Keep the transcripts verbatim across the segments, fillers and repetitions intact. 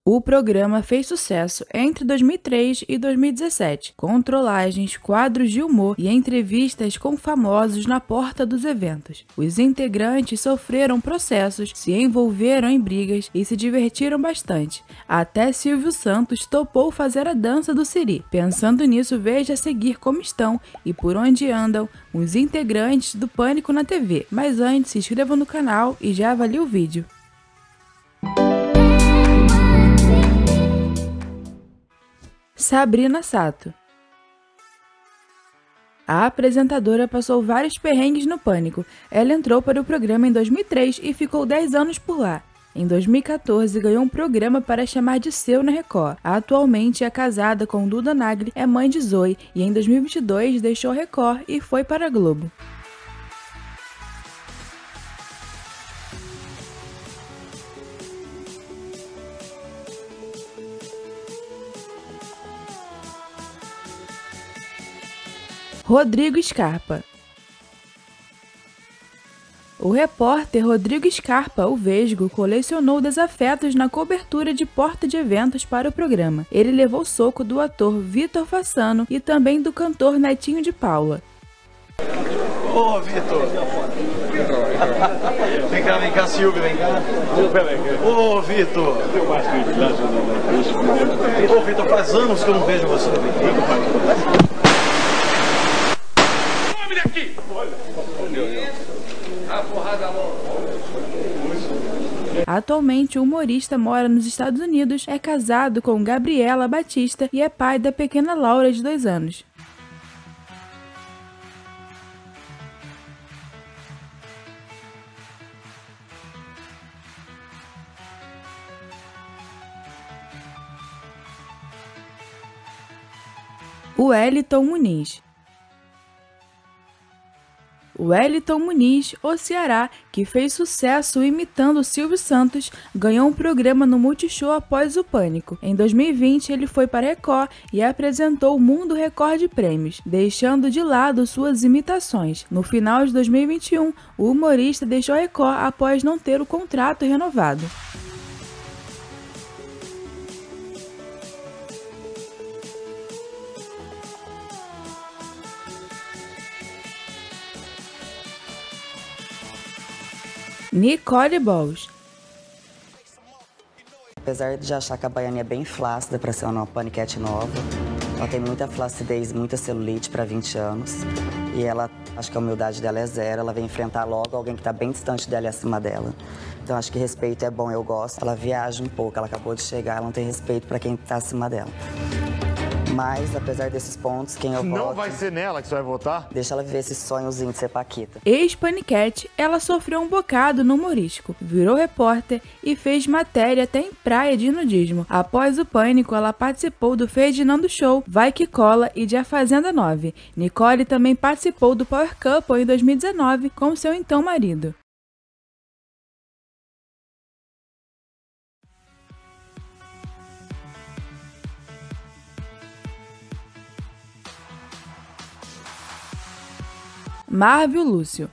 O programa fez sucesso entre dois mil e três e dois mil e dezessete, com trollagens, quadros de humor e entrevistas com famosos na porta dos eventos. Os integrantes sofreram processos, se envolveram em brigas e se divertiram bastante. Até Silvio Santos topou fazer a dança do Siri. Pensando nisso, veja a seguir como estão e por onde andam os integrantes do Pânico na T V. Mas antes, se inscreva no canal e já avalie o vídeo. Sabrina Sato. A apresentadora passou vários perrengues no Pânico. Ela entrou para o programa em dois mil e três e ficou dez anos por lá. Em dois mil e quatorze, ganhou um programa para chamar de seu na Record. Atualmente é casada com Duda Nagli, é mãe de Zoe e em dois mil e vinte e dois deixou a Record e foi para a Globo. Rodrigo Scarpa. O repórter Rodrigo Scarpa, o Vesgo, colecionou desafetos na cobertura de porta de eventos para o programa. Ele levou soco do ator Vitor Fassano e também do cantor Netinho de Paula. Ô, Vitor! Vem cá, vem cá, Silvio, vem cá. Ô, Vitor! Ô, Vitor, faz anos que eu não vejo você. Some daqui! Atualmente, o humorista mora nos Estados Unidos, é casado com Gabriela Batista e é pai da pequena Laura, de dois anos. O Wellington Muniz. O Wellington Muniz, o Ceará, que fez sucesso imitando Silvio Santos, ganhou um programa no Multishow após o Pânico. Em dois mil e vinte, ele foi para a Record e apresentou o Mundo Record de Prêmios, deixando de lado suas imitações. No final de dois mil e vinte e um, o humorista deixou a Record após não ter o contrato renovado. Nicole Balls. Apesar de achar que a Baianinha é bem flácida para ser uma paniquete nova, ela tem muita flacidez, muita celulite para vinte anos. E ela, acho que a humildade dela é zero, ela vem enfrentar logo alguém que está bem distante dela e acima dela. Então acho que respeito é bom, eu gosto. Ela viaja um pouco, ela acabou de chegar, ela não tem respeito para quem está acima dela. Mas, apesar desses pontos, quem eu voto... Não vai ser nela que você vai votar? Deixa ela viver esse sonhozinho de ser paquita. Ex-paniquete, ela sofreu um bocado no humorístico, virou repórter e fez matéria até em praia de nudismo. Após o Pânico, ela participou do Ferdinando Show, Vai Que Cola e de A Fazenda nove. Nicole também participou do Power Couple em dois mil e dezenove com seu então marido. Marvio Lúcio.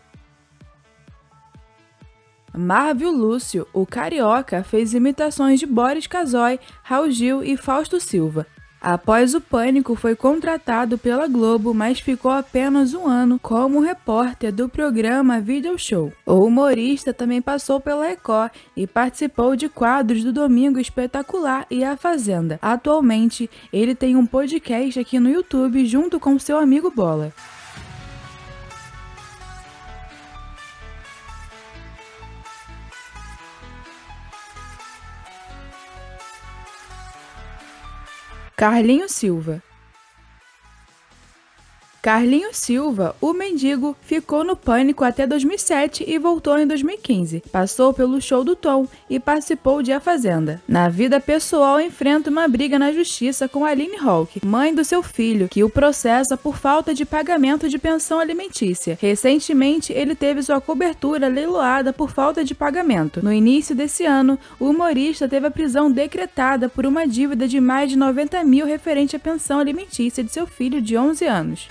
Marvio Lúcio, o carioca, fez imitações de Boris Casoy, Raul Gil e Fausto Silva. Após o Pânico, foi contratado pela Globo, mas ficou apenas um ano como repórter do programa Video Show. O humorista também passou pela Record e participou de quadros do Domingo Espetacular e A Fazenda. Atualmente, ele tem um podcast aqui no YouTube junto com seu amigo Bola. Carlinho Silva. Carlinho Silva, o mendigo, ficou no Pânico até dois mil e sete e voltou em dois mil e quinze. Passou pelo Show do Tom e participou de A Fazenda. Na vida pessoal, enfrenta uma briga na justiça com Aline Hawk, mãe do seu filho, que o processa por falta de pagamento de pensão alimentícia. Recentemente, ele teve sua cobertura leiloada por falta de pagamento. No início desse ano, o humorista teve a prisão decretada por uma dívida de mais de noventa mil referente à pensão alimentícia de seu filho de onze anos.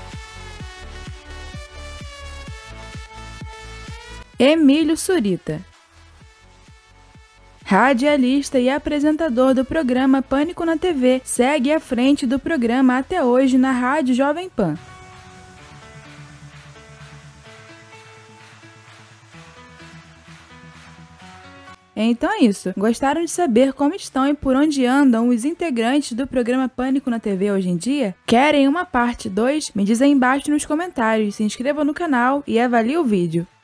Emílio Surita. radialista e apresentador do programa Pânico na T V, segue à frente do programa até hoje na Rádio Jovem Pan. Então é isso. Gostaram de saber como estão e por onde andam os integrantes do programa Pânico na T V hoje em dia? Querem uma parte dois? Me diz aí embaixo nos comentários, se inscreva no canal e avalie o vídeo.